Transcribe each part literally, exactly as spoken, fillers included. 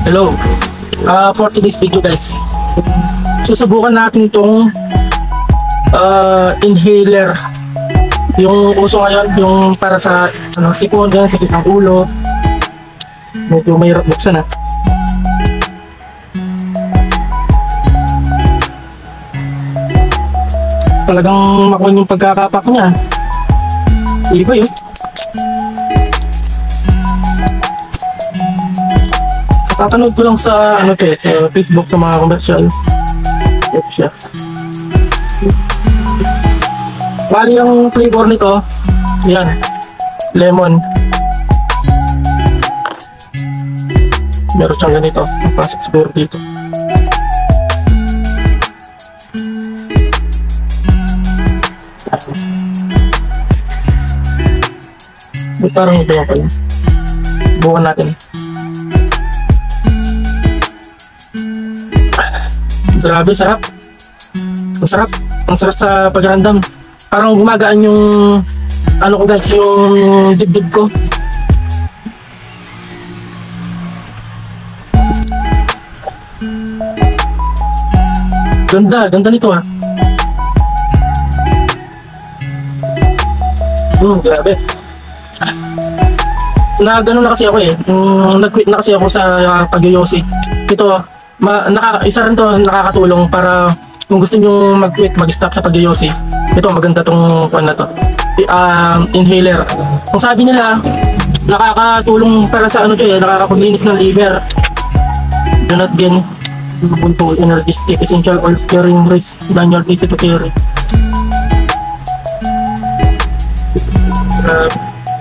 Hello. Uh, for today's video guys, susubukan natin itong uh, inhaler. Yung uso ngayon, yung para sa ano, sipon, ganyan, sakit ng ulo. Medyo mahirap buksan ha. Talagang makuha yung pagkakapak niya. Hindi ba yun? Papanood ko lang sa ano to eh, sa Facebook sa mga commercial. Ito siya. Bali yung flavor nito, yan, lemon. Meron siyang ganito, pasok siguro dito. May parang ito ako yun. Bukan natin. Grabe, sarap. Ang sarap. Ang sarap sa pagramdam. Parang gumagaan yung ano ko guys, yung dibdib ko. Ganda, ganda nito ha. Hmm, grabe. Na gano'n na kasi ako eh. Mm, nag-quit na kasi ako sa uh, pag-yoyosi. Ito, ma naka isa rin to nakakatulong para kung gusto niyo mag-quit, mag-stop sa pag-yoyosi. Ito, maganda tong kuan na to. Uh, inhaler. Kung sabi nila, nakakatulong para sa ano to eh, nakakapaglinis ng liver. Do not gain full energy state, essential oil carrying risk, than your easy to carry. Uh,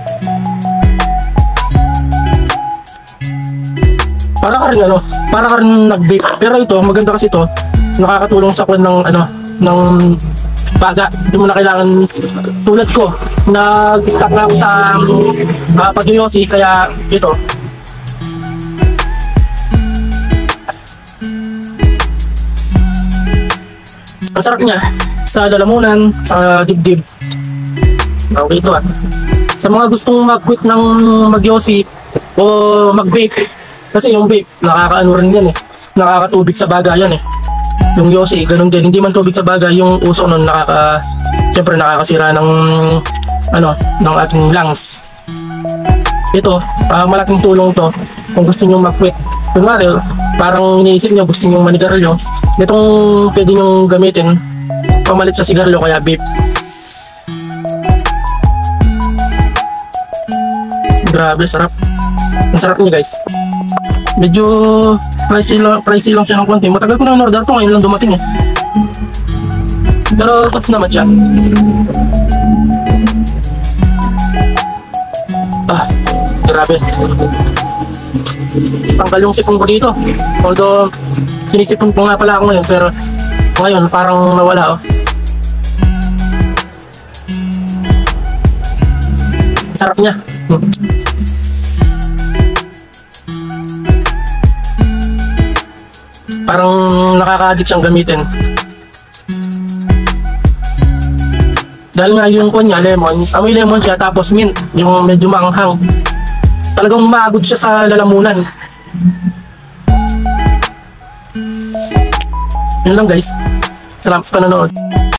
para ka rin ano, para ka rin nag-vape. Pero ito, maganda kasi ito, nakakatulong sa kuan ng ano, ng baga. Hindi mo na kailangan, tulad ko, nag-stop na ako sa uh, pag-yoyosi, kaya ito. Ang sarap niya sa lalamunan, sa dibdib. Okay ito ah. Sa mga gustong mag-quit ng mag-yosi o mag-vape, kasi yung vape, nakakaano rin yan eh, nakakatubig sa baga yan eh. Yung yosi, ganun din, hindi man tubig sa baga, yung uso nun nakaka, syempre nakakasira ng ano, ng ating lungs. Ito, uh, malaking tulong to kung gusto nyo mag-quit. Kunwari, parang iniisip nyo, gusto nyo manigarilyo, itong pwede nyo gamitin pamalit sa sigarilyo, kaya vape. Grabe, sarap. Ang sarap niya guys. Medyo pricey lang, pricey lang siya ng konti. Matagal ko na in-order to, ngayon lang dumating eh. Pero goods naman siya. Ah, grabe. Tanggal yung sipon ko dito. Although, sinisipon ko nga pala ako ngayon, pero ngayon parang nawala oh. Sarap niya. Hmm. Parang nakaka-addict siyang gamitin. Dahil nga yung kunya, lemon, amoy lemon siya, tapos mint, yung medyo maanghang. Talagang maagod siya sa lalamunan. Yun lang guys. Salamat sa panonood.